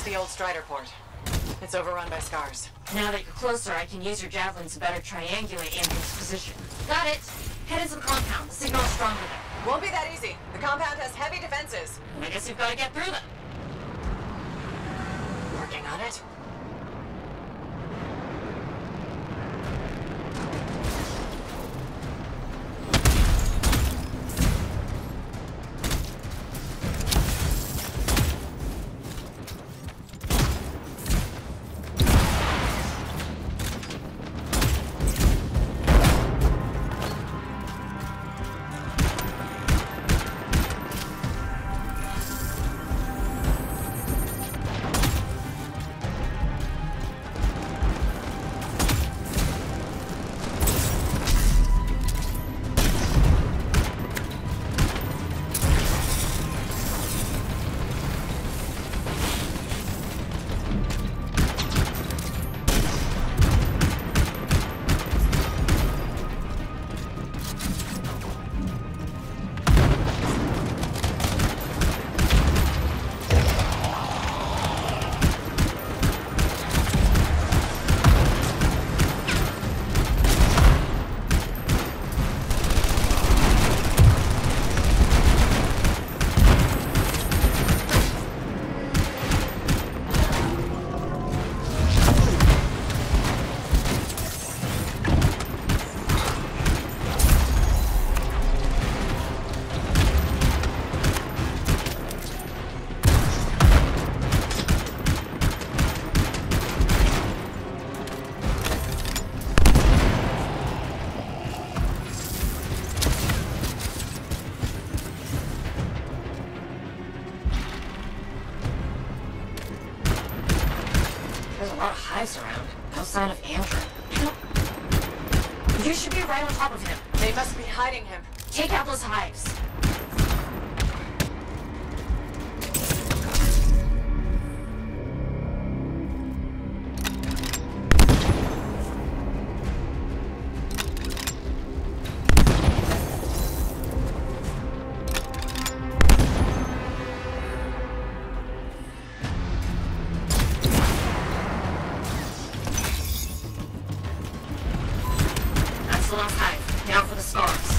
the old Strider port. It's overrun by scars. Now that you're closer, I can use your javelins to better triangulate Andrew's position. Got it! Head into the compound. The signal's stronger there. Won't be that easy. The compound has heavy defenses. I guess you've got to get through them. Working on it. Around. No sign of Andrew. You should be right on top of him. They must be hiding him. Take out those hives. Now for the scars.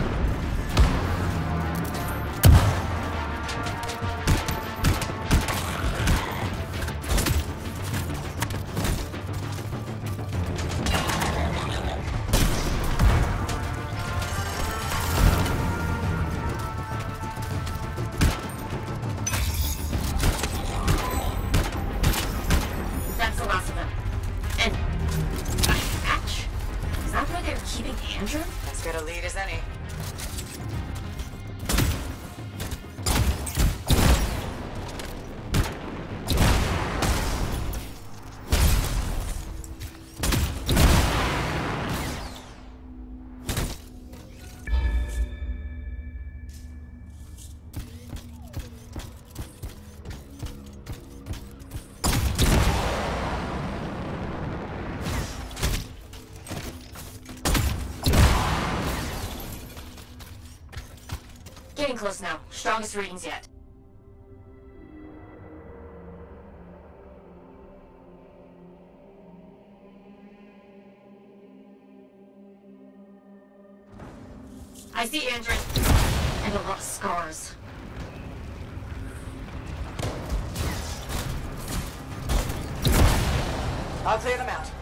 That's the last of them. And a hatch? Is that where they're keeping Andrew? As good a lead as any. Getting close now. Strongest readings yet. I see Andrew. And a lot of scars. I'll clear them out.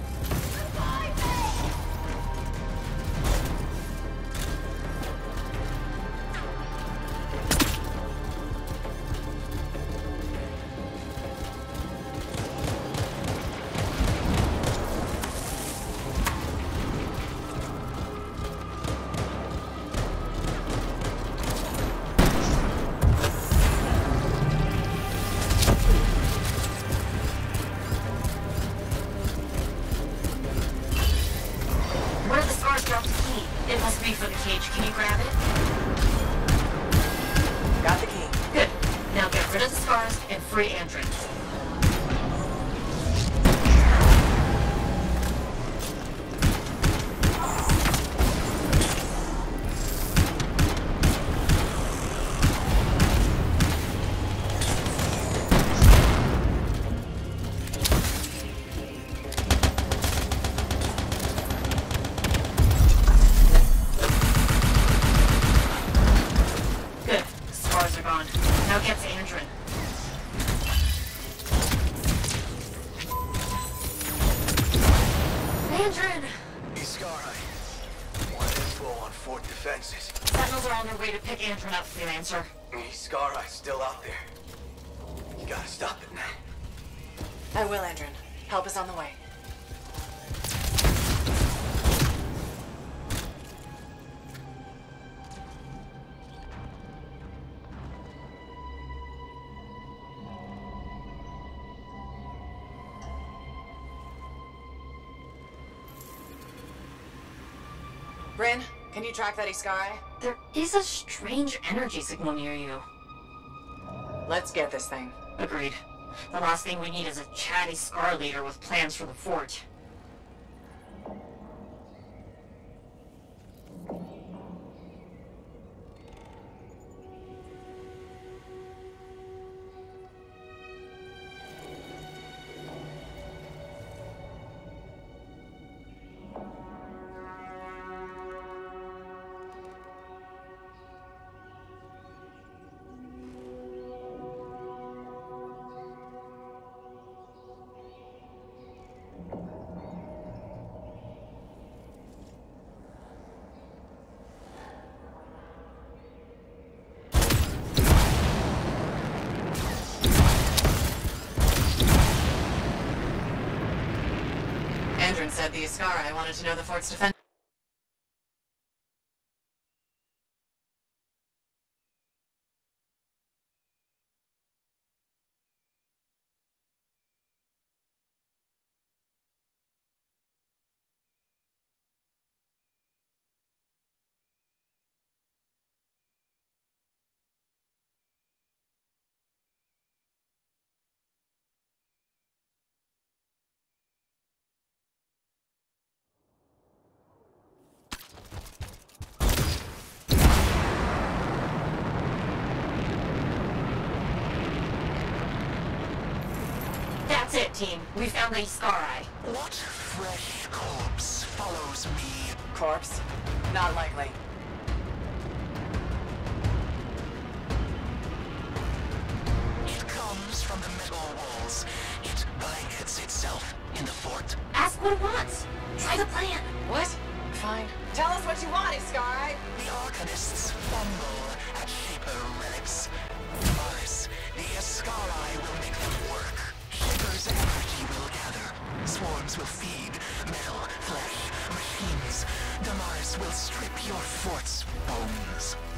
It must be for the cage. Can you grab it? Got the key. Good. Now get rid of the scars and free Andrew. Andron! Iskari. What info on fort defenses? Sentinels are on their way to pick Andron up, Freelancer. Iskari still out there. You gotta stop it now. I will, Andron. Help is on the way. Bryn, can you track that Iskari? There is a strange energy signal near you. Let's get this thing. Agreed. The last thing we need is a chatty Scar leader with plans for the fort. Andron said the Iskari wanted to know the fort's defense. That's it, team. We found the Iskari. What fresh corpse follows me? Corpse? Not likely. It comes from the metal walls. It blankets itself in the fort. Ask what it wants. Try the plan. What? Fine. Tell us what you want, Iskari! The Arcanists fumble at Shaper relics. Damaris, the Iskari will make them work. Shaper's energy will gather. Swarms will feed. Metal, flesh, machines. Damaris will strip your fort's bones.